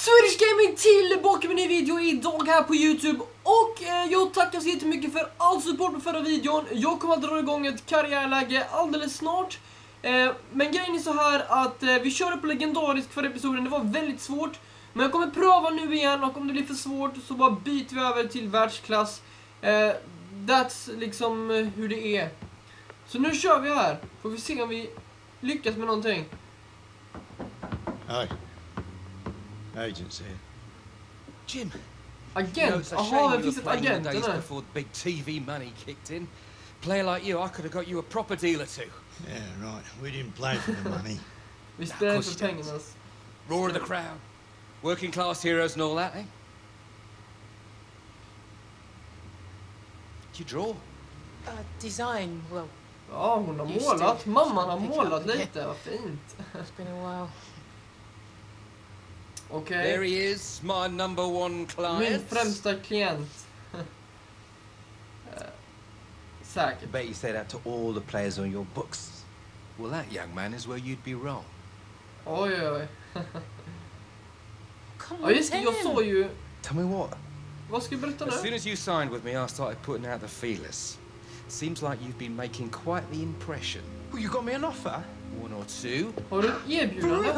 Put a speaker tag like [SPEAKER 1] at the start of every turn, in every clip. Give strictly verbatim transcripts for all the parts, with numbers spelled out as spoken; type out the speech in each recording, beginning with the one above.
[SPEAKER 1] Swedish Gaming tillbaka med en ny video idag här på YouTube. Och eh, jag tackar så jättemycket för all support på förra videon. Jag kommer att dra igång ett karriärläge alldeles snart. eh, Men grejen är så här att eh, vi körde på legendarisk för episoden. Det var väldigt svårt, men jag kommer pröva nu igen. Och om det blir för svårt så bara byter vi över till världsklass. eh, That's liksom eh, hur det är. Så nu kör vi här. Får vi se om vi lyckas med någonting.
[SPEAKER 2] Hi. Agents here.
[SPEAKER 3] Jim.
[SPEAKER 1] Agent? Jaha, det finns ett agent där.
[SPEAKER 3] Before the big T V money kicked in. Player like you, I could have got you a proper deal or two.
[SPEAKER 2] Yeah, right. We didn't play for the money.
[SPEAKER 1] Vi spelar för pengarna.
[SPEAKER 3] Roar of the crowd. Working class heroes and all that, eh? Do you draw?
[SPEAKER 4] Uh, design, well.
[SPEAKER 1] Ja, hon har målat. Mamman har målat lite, vad fint.
[SPEAKER 4] It's been a while.
[SPEAKER 1] Okej.
[SPEAKER 3] There he is, my number one client.
[SPEAKER 1] Min främsta klient. uh, säkert.
[SPEAKER 5] I bet you say that to all the players on your books.
[SPEAKER 3] Well, that, young man, is where you'd be wrong.
[SPEAKER 1] Oj, oj.
[SPEAKER 4] Come
[SPEAKER 1] Ja,
[SPEAKER 4] on,
[SPEAKER 1] just det, jag
[SPEAKER 4] Tim.
[SPEAKER 1] såg ju...
[SPEAKER 5] Tell me what?
[SPEAKER 1] Vad ska jag berätta
[SPEAKER 3] As soon
[SPEAKER 1] nu?
[SPEAKER 3] as you signed with me, I started putting out the feelers. Seems like you've been making quite the impression.
[SPEAKER 5] Well, you got me an offer?
[SPEAKER 3] One or two.
[SPEAKER 1] Har du ett erbjudande?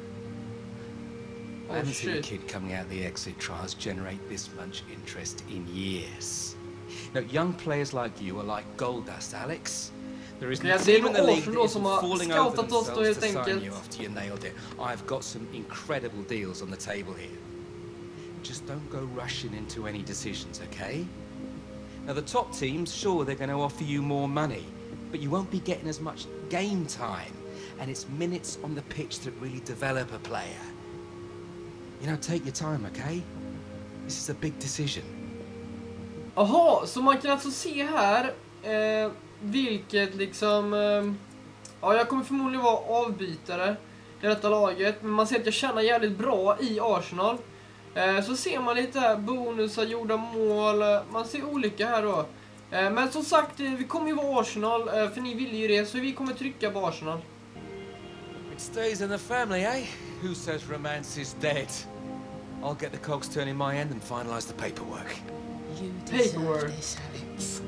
[SPEAKER 3] I
[SPEAKER 1] Oh
[SPEAKER 3] haven't seen a
[SPEAKER 1] shit.
[SPEAKER 3] kid coming out of the exit trials generate this much interest in years. Now, young players like you are like gold dust, Alex. There isn't
[SPEAKER 1] Ja,
[SPEAKER 3] a
[SPEAKER 1] det är
[SPEAKER 3] team in the
[SPEAKER 1] nog
[SPEAKER 3] league
[SPEAKER 1] Orson
[SPEAKER 3] that
[SPEAKER 1] då som
[SPEAKER 3] isn't
[SPEAKER 1] har
[SPEAKER 3] falling over
[SPEAKER 1] scoutat oss då
[SPEAKER 3] themselves
[SPEAKER 1] helt
[SPEAKER 3] to sign
[SPEAKER 1] enkelt.
[SPEAKER 3] you after you nailed it. I've got some incredible deals on the table here. Just don't go rushing into any decisions, okay? Now, the top teams, sure, they're going to offer you more money, but you won't be getting as much game time, and it's minutes on the pitch that really develop a player. You know, take your time, okay? This is a big decision.
[SPEAKER 1] Jaha, så man kan alltså se här eh, vilket liksom... Eh, ja, jag kommer förmodligen vara avbytare i detta laget. Men man ser att jag tjänar jävligt bra i Arsenal. Eh, så ser man lite här, bonusar, gjorda mål. Man ser olika här då. Eh, men som sagt, eh, vi kommer ju vara Arsenal. Eh, för ni vill ju det, så vi kommer trycka på Arsenal.
[SPEAKER 3] It stays in the family, eh? Who says romance is dead? I'll get the cogs turning my end and finalize the paperwork.
[SPEAKER 4] You deserve
[SPEAKER 1] Paperwork.
[SPEAKER 4] this, Alex.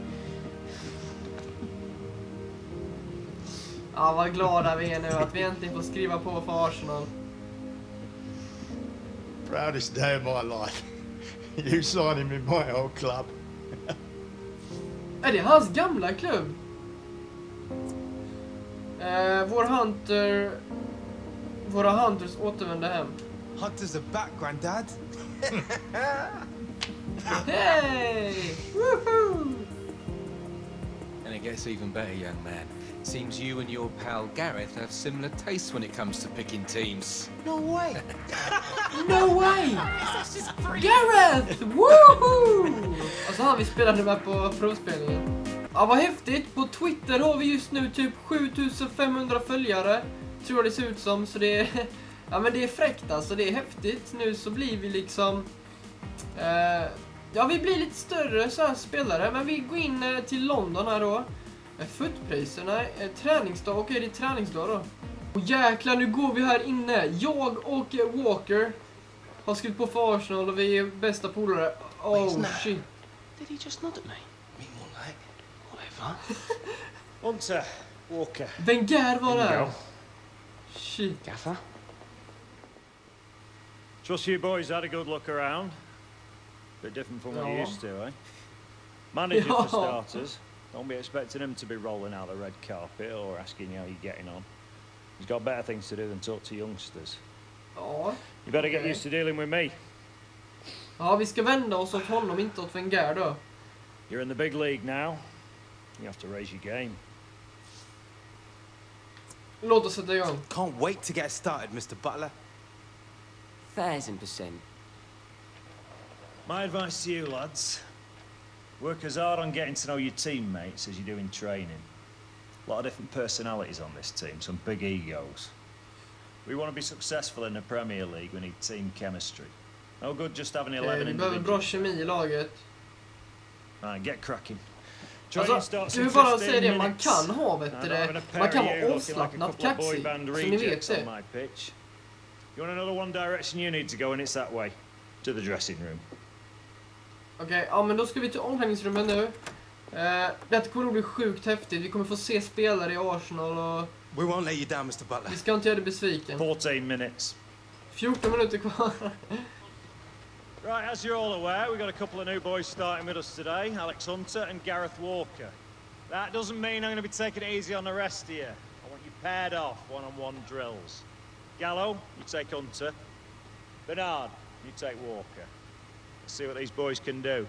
[SPEAKER 1] Ja, vad glada vi är nu att vi äntligen får skriva på för Arsenal.
[SPEAKER 2] Proudest day of my life. You signing with my old club.
[SPEAKER 1] Är det hans gamla klubb? Eh, vår Hunter... Våra Hunters återvände hem.
[SPEAKER 5] Hunters are back, Grandad.
[SPEAKER 1] Hey! Woohoo!
[SPEAKER 3] And it gets even better, young man. Seems you and your pal Gareth have similar tastes when it comes to picking teams.
[SPEAKER 5] No way.
[SPEAKER 1] No way! Gareth! Woohoo! Alltså han vi spelade med på provspelningen. Ja, vad häftigt. På Twitter har vi just nu typ sju tusen fem hundra följare. Tror jag det ser ut som. Så det är... Ja, men det är fräckt alltså. Det är häftigt. Nu så blir vi liksom... Eh, ja, vi blir lite större så här spelare. Men vi går in eh, till London här då. Eh, Footpriserna. Eh, träningsdag. Okej, det är träningsdag då. Och jäklar, nu går vi här inne. Jag och eh, Walker har skrivit på för Arsenal och vi är bästa polare. Oh shit.
[SPEAKER 4] Did he just nod at me?
[SPEAKER 5] Me more like.
[SPEAKER 4] Whatever.
[SPEAKER 6] Hunter, Walker.
[SPEAKER 1] Wenger var
[SPEAKER 6] In you
[SPEAKER 1] där.
[SPEAKER 6] go.
[SPEAKER 1] Shit.
[SPEAKER 4] Gaffer?
[SPEAKER 6] Trust you boys had a good look around. Bit different from what you
[SPEAKER 1] Ja.
[SPEAKER 6] used to, eh? Manager
[SPEAKER 1] Ja.
[SPEAKER 6] for starters. Don't be expecting him to be rolling out the red carpet or asking you how you're getting on. He's got better things to do than talk to youngsters.
[SPEAKER 1] Ja.
[SPEAKER 6] You better get
[SPEAKER 1] Okej.
[SPEAKER 6] used to dealing with me.
[SPEAKER 1] Ja, vi ska vända oss åt honom, inte åt Wenger då.
[SPEAKER 6] You're in the big league now. You have to raise your game.
[SPEAKER 1] Låt oss sätta igång.
[SPEAKER 5] Can't wait to get started, Mister Butler.
[SPEAKER 7] Thousand percent.
[SPEAKER 6] My advice to you, lads. Work as hard on getting to know your teammates as you do in training. A lot of different personalities on this team, some big egos. We want to be successful in the Premier League, we need team chemistry. No good just having
[SPEAKER 1] Eh,
[SPEAKER 6] eleven
[SPEAKER 1] vi behöver bra
[SPEAKER 6] individuals.
[SPEAKER 1] kemi i laget.
[SPEAKER 6] Right, get cracking. Training
[SPEAKER 1] Alltså,
[SPEAKER 6] starts
[SPEAKER 1] ska
[SPEAKER 6] in
[SPEAKER 1] vi bara
[SPEAKER 6] fifteen
[SPEAKER 1] säga det, man
[SPEAKER 6] minutes.
[SPEAKER 1] kan ha,
[SPEAKER 6] I'm
[SPEAKER 1] vet du
[SPEAKER 6] not
[SPEAKER 1] det.
[SPEAKER 6] having a pair
[SPEAKER 1] Man kan
[SPEAKER 6] of you
[SPEAKER 1] vara
[SPEAKER 6] looking like a
[SPEAKER 1] avslappnat
[SPEAKER 6] couple of boy
[SPEAKER 1] kaxig,
[SPEAKER 6] band
[SPEAKER 1] så ni vet
[SPEAKER 6] rejects on
[SPEAKER 1] det.
[SPEAKER 6] my pitch. You want another one direction you need to go, and it's that way. To the dressing room.
[SPEAKER 1] Okej, okay, ja men då ska vi till omklädningsrummet nu. Eh, detta kommer att bli sjukt häftigt. Vi kommer få se spelare i Arsenal och...
[SPEAKER 5] We won't let you down, Mister Butler.
[SPEAKER 1] Vi ska inte göra dig besviken.
[SPEAKER 6] fourteen minutes.
[SPEAKER 1] fjorton minuter kvar.
[SPEAKER 6] Right, as you're all aware, we've got a couple of new boys starting with us today. Alex Hunter and Gareth Walker. That doesn't mean I'm going to be taking it easy on the rest of you. I want you paired off, one-on-one drills. Gallo, you take Hunter. Bernard, you take Walker. Let's see what these boys can do.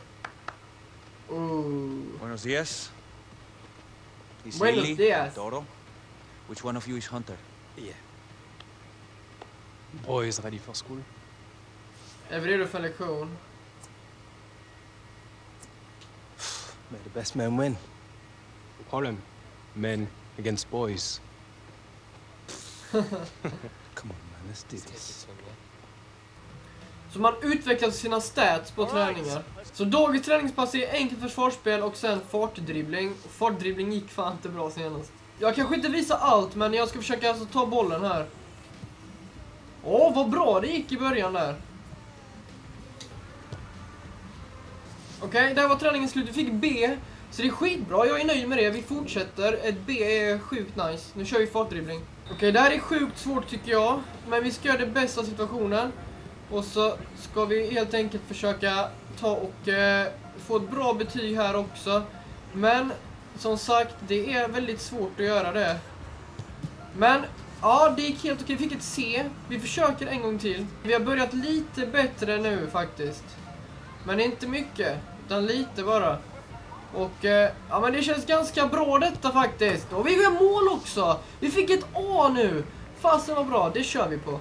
[SPEAKER 1] Ooh.
[SPEAKER 8] Buenos dias.
[SPEAKER 1] Buenos dias.
[SPEAKER 8] Toro. Which one of you is Hunter?
[SPEAKER 5] Yeah.
[SPEAKER 4] Boys ready for school?
[SPEAKER 1] Är vi redo för en lektion?
[SPEAKER 5] May the best man win.
[SPEAKER 4] No problem. Men against boys.
[SPEAKER 5] Come on, man, let's do this.
[SPEAKER 1] Så man utvecklar sina stats på träningar. Så dagens träningspass är enkelt försvarsspel och sen fartdribbling. Fartdribbling gick fan inte bra senast. Jag kanske inte visar allt, men jag ska försöka alltså ta bollen här. Åh, vad bra det gick i början där. Okej, okay, där var träningen slut. Vi fick B, så det är skitbra. Jag är nöjd med det. Vi fortsätter. Ett B är sjukt nice. Nu kör vi fartdribbling. Okej, okay, det här är sjukt svårt tycker jag. Men vi ska göra det bästa av situationen. Och så ska vi helt enkelt försöka ta och eh, få ett bra betyg här också. Men som sagt, det är väldigt svårt att göra det. Men ja, det gick helt okej. Vi fick ett C. Vi försöker en gång till. Vi har börjat lite bättre nu faktiskt. Men inte mycket, utan lite bara. Och eh, ja, men det känns ganska bra detta faktiskt. Och vi gör mål också. Vi fick ett A nu. Fasen var bra, det kör vi på.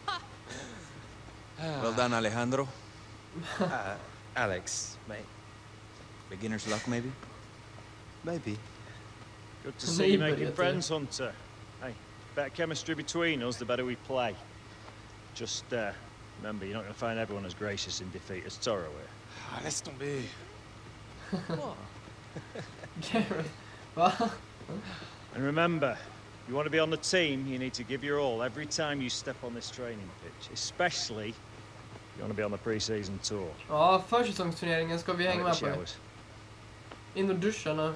[SPEAKER 8] Well done, Alejandro.
[SPEAKER 5] Uh, Alex, mate.
[SPEAKER 8] Beginner's luck, maybe?
[SPEAKER 5] Maybe.
[SPEAKER 6] Good to see you making friends, Hunter. Hey, better chemistry between us, the better we play. Just uh, remember, you're not going to find everyone as gracious in defeat as Toro here.
[SPEAKER 5] Ah, laisse tomber.
[SPEAKER 1] Gareth, va?
[SPEAKER 6] And remember, if you want to be on the team, you need to give your all every time you step on this training pitch, especially if you want to be on the pre-season tour.
[SPEAKER 1] Ja, försäsongsturneringen ska vi hänga med på. In och duscha nu.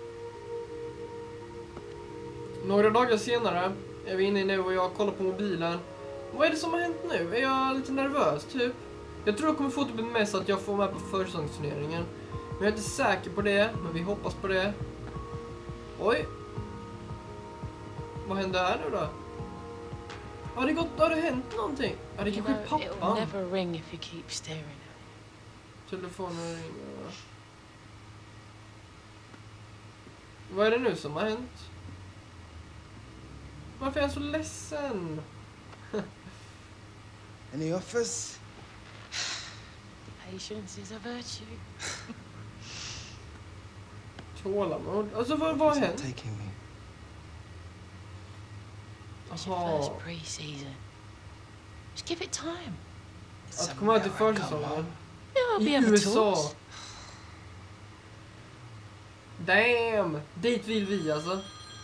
[SPEAKER 1] Några dagar senare är vi inne nu och jag kollar på mobilen. Vad är det som har hänt nu? Är jag lite nervös typ? Jag tror jag kommer få typ en mess att jag får med på försäsongsturneringen. Men jag är inte säker på det, men vi hoppas på det. Oj. Vad hände här nu då? Har det gått, har det hänt någonting? Ja, det kanske är pappan.
[SPEAKER 4] Never ring if you keep staring at
[SPEAKER 1] Telefonen ringer. Vad är det nu som har hänt? Varför är jag så ledsen?
[SPEAKER 5] Any offers?
[SPEAKER 4] Patience is a virtue.
[SPEAKER 1] Tålamod. Alltså vad vad har hänt?
[SPEAKER 5] Taking me.
[SPEAKER 4] It's your first pre-season. Just give it time.
[SPEAKER 1] Att komma till försäsongen.
[SPEAKER 4] Yeah, I'll
[SPEAKER 1] I
[SPEAKER 4] be able
[SPEAKER 1] U S A.
[SPEAKER 4] to.
[SPEAKER 1] Damn! Dit vill vi alltså.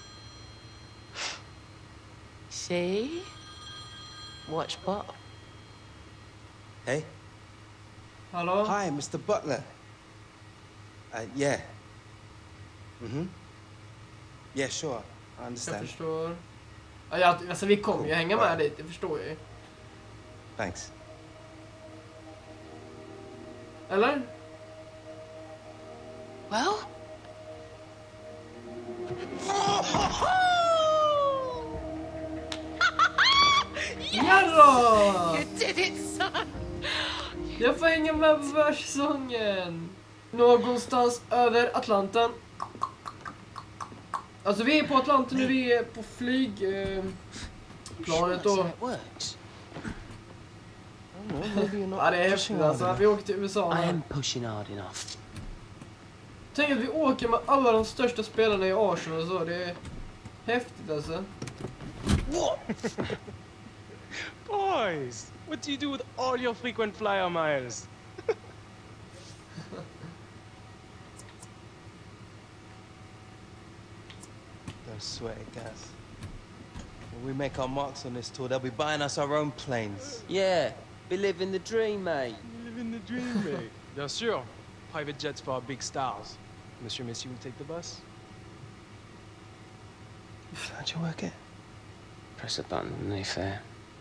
[SPEAKER 4] See? Watch Bob.
[SPEAKER 5] Hey.
[SPEAKER 1] Hallå?
[SPEAKER 5] Hi, Mister Butler. Uh, yeah. Mm-hmm. Yeah, sure. I
[SPEAKER 1] Jag
[SPEAKER 5] understand.
[SPEAKER 1] förstår. Ja, jag, alltså vi kommer ju hänga med dit, det förstår jag ju.
[SPEAKER 5] Thanks.
[SPEAKER 1] Eller?
[SPEAKER 4] Well?
[SPEAKER 1] Jadå!
[SPEAKER 4] You did it, son!
[SPEAKER 1] Jag får hänga med på försäsongen. Någonstans över Atlanten. Alltså vi är på Atlanten nu, vi är på flyg eh, planet då. Ja, det är häftigt alltså. Vi åker till U S A
[SPEAKER 4] I
[SPEAKER 1] nu.
[SPEAKER 4] am pushing hard enough.
[SPEAKER 1] Tänk att vi åker med alla de största spelarna i Arsenal och så. Det är häftigt alltså.
[SPEAKER 9] Boys, what do you do with all your frequent flyer miles?
[SPEAKER 5] Those sweaty guys. we make our marks on this tour, they'll be buying us our own planes.
[SPEAKER 7] Yeah, be living the dream, mate.
[SPEAKER 9] Living the dream, mate. Bien sûr. Private jets for our big stars. Monsieur Messi will take the bus.
[SPEAKER 5] How'd you work it?
[SPEAKER 7] Press a button and they fair.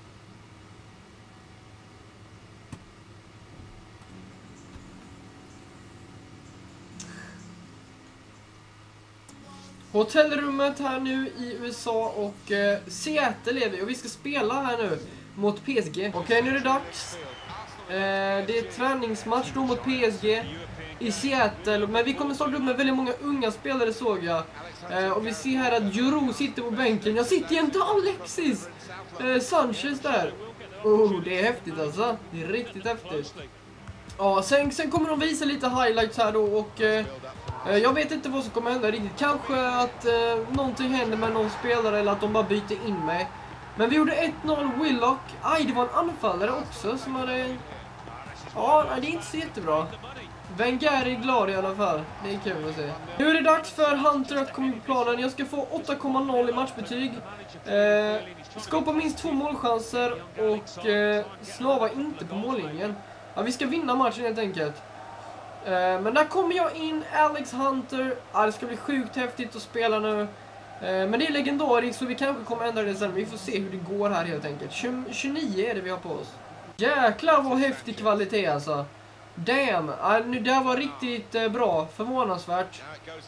[SPEAKER 1] Hotellrummet här nu i U S A och eh, Seattle är vi och vi ska spela här nu mot P S G. Okej, okay, nu är det dags. Eh, det är träningsmatch då mot P S G i Seattle, men vi kommer starta upp med väldigt många unga spelare såg jag. Eh, och vi ser här att Juro sitter på bänken. Jag sitter jämte Alexis eh, Sanchez där. Oh, det är häftigt alltså. Det är riktigt häftigt. Ja, sen, sen kommer de visa lite highlights här då och eh, jag vet inte vad som kommer hända riktigt. Kanske att eh, någonting händer med någon spelare eller att de bara byter in mig. Men vi gjorde ett noll Willock. Aj, det var en anfallare också som hade... Ja, det är inte så jättebra. Wenger är glad i alla fall. Det är kul att se. Nu är det dags för Hunter att komma in på planen. Jag ska få åtta komma noll i matchbetyg. Eh, skapa minst två målchanser och eh, slava inte på mållinjen. Ja, vi ska vinna matchen helt enkelt. Uh, men där kommer jag in, Alex Hunter. Ah, det ska bli sjukt häftigt att spela nu. Uh, men det är legendariskt så vi kanske kommer ändra det sen. Vi får se hur det går här helt enkelt. tjugonio är det vi har på oss. Jäklar vad häftig kvalitet alltså. Damn, ah, nu, det här var riktigt uh, bra, förvånansvärt.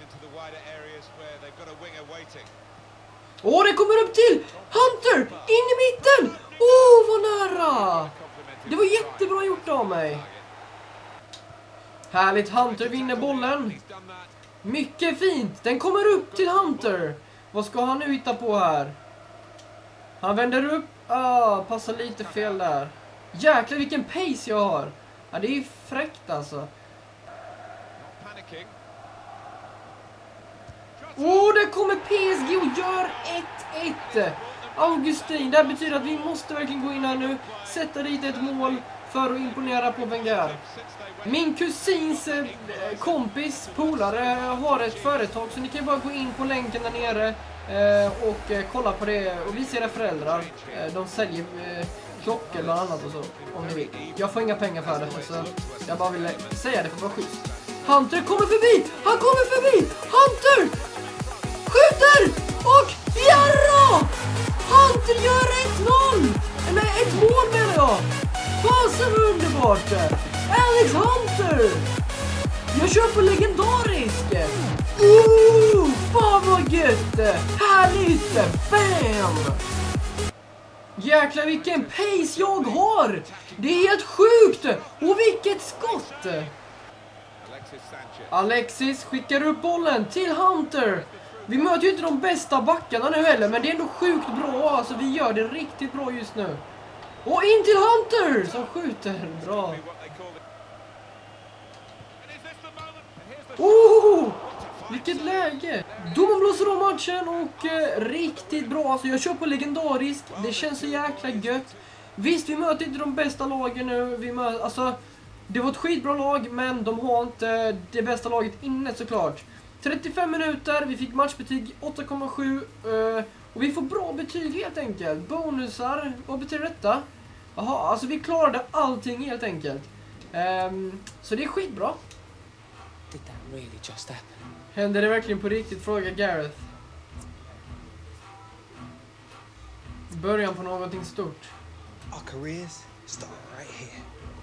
[SPEAKER 1] Åh, oh, det kommer upp till Hunter, in i mitten. Åh, oh, vad nära. Det var jättebra gjort av mig. Härligt, Hunter vinner bollen. Mycket fint. Den kommer upp till Hunter. Vad ska han nu hitta på här? Han vänder upp. Ah, passar lite fel där. Jäklar vilken pace jag har. Ja, det är fräckt alltså. Åh, oh, där kommer P S G och gör ett ett. Augustin, det betyder att vi måste verkligen gå in här nu. Sätta dit ett mål för att imponera på Wenger. Min kusins eh, kompis, polare, har ett företag så ni kan bara gå in på länken där nere eh, och eh, kolla på det och visa era föräldrar. Eh, de säljer eh, klockor bland annat och så, om ni vill. Jag får inga pengar för det så jag bara ville säga det för att vara schysst. Hunter kommer förbi! Han kommer förbi! Hunter! Skjuter! Och jarra! Hunter gör ett noll! Nej, ett mål menar jag! Fasen underbart! Alex Hunter! Jag kör på legendarisk! Ooh, fan vad gött! Härligt! Bam! Jäklar vilken pace jag har! Det är helt sjukt! Och vilket skott! Alexis skickar upp bollen till Hunter. Vi möter ju inte de bästa backarna nu heller, men det är ändå sjukt bra. Alltså vi gör det riktigt bra just nu. Och in till Hunter som skjuter. Bra. Oh! Vilket läge. Domaren blåser om matchen och eh, riktigt bra. Alltså jag kör på legendarisk. Det känns så jäkla gött. Visst, vi möter inte de bästa lagen nu. Vi möter, alltså, det var ett skitbra lag, men de har inte det bästa laget inne såklart. trettiofem minuter, vi fick matchbetyg åtta komma sju. Eh, och vi får bra betyg helt enkelt. Bonusar, vad betyder detta? Jaha, alltså vi klarade allting helt enkelt. Um, så det är skitbra.
[SPEAKER 7] Did that really just happen?
[SPEAKER 1] Händer det verkligen på riktigt? Fråga Gareth. Början på någonting stort.
[SPEAKER 5] Our careers start right here.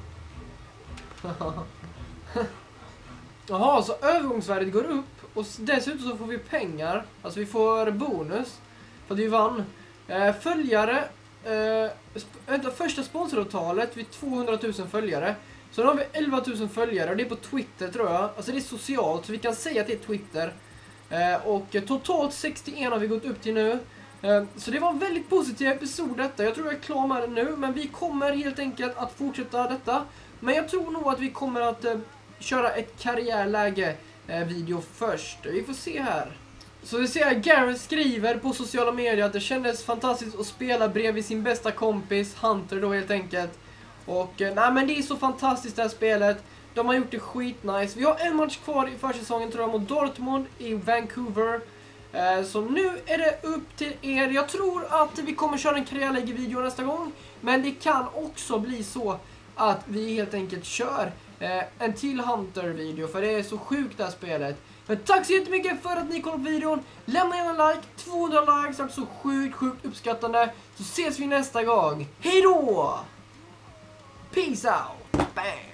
[SPEAKER 1] Jaha, så övergångsvärdet går upp. Och dessutom så får vi pengar. Alltså vi får bonus. För att vi vann. Eh, följare. Eh, sp- första sponsoravtalet vid tvåhundratusen följare. Så nu har vi elva tusen följare och det är på Twitter tror jag. Alltså det är socialt så vi kan säga att det är Twitter. Eh, och totalt sextioen har vi gått upp till nu. Eh, så det var en väldigt positiv episod detta. Jag tror jag är klar med det nu. Men vi kommer helt enkelt att fortsätta detta. Men jag tror nog att vi kommer att eh, köra ett karriärläge eh, video först. Vi får se här. Så det ser jag, Gareth skriver på sociala medier att det kändes fantastiskt att spela bredvid sin bästa kompis Hunter då helt enkelt. Och eh, nej men det är så fantastiskt det här spelet. De har gjort det skitnice. Vi har en match kvar i försäsongen tror jag mot Dortmund i Vancouver. Eh, så nu är det upp till er. Jag tror att vi kommer köra en karriärläge-video nästa gång. Men det kan också bli så att vi helt enkelt kör eh, en till Hunter-video. För det är så sjukt det här spelet. Men tack så jättemycket för att ni kollade på videon. Lämna gärna en like. tvåhundra likes, alltså sjukt, sjukt uppskattande. Så ses vi nästa gång. Hej då! Peace out! Bang!